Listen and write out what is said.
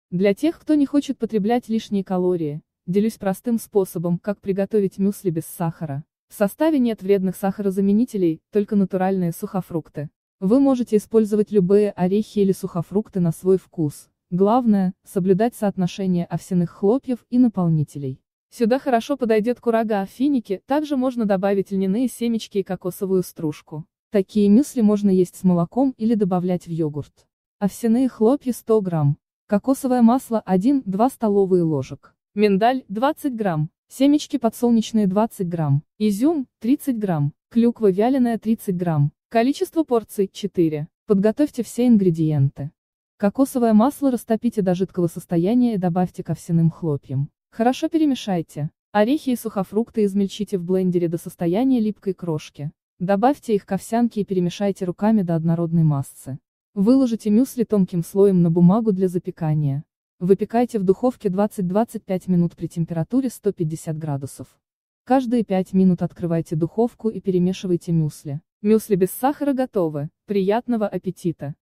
Для тех, кто не хочет потреблять лишние калории, делюсь простым способом, как приготовить мюсли без сахара. В составе нет вредных сахарозаменителей, только натуральные сухофрукты. Вы можете использовать любые орехи или сухофрукты на свой вкус. Главное – соблюдать соотношение овсяных хлопьев и наполнителей. Сюда хорошо подойдет курага, финики, также можно добавить льняные семечки и кокосовую стружку. Такие мюсли можно есть с молоком или добавлять в йогурт. Овсяные хлопья 100 грамм. Кокосовое масло 1-2 столовые ложек. Миндаль 20 грамм. Семечки подсолнечные 20 грамм. Изюм 30 грамм. Клюква вяленая 30 грамм. Количество порций 4. Подготовьте все ингредиенты. Кокосовое масло растопите до жидкого состояния и добавьте к овсяным хлопьям. Хорошо перемешайте. Орехи и сухофрукты измельчите в блендере до состояния липкой крошки. Добавьте их к овсянке и перемешайте руками до однородной массы. Выложите мюсли тонким слоем на бумагу для запекания. Выпекайте в духовке 20-25 минут при температуре 150 градусов. Каждые 5 минут открывайте духовку и перемешивайте мюсли. Мюсли без сахара готовы. Приятного аппетита!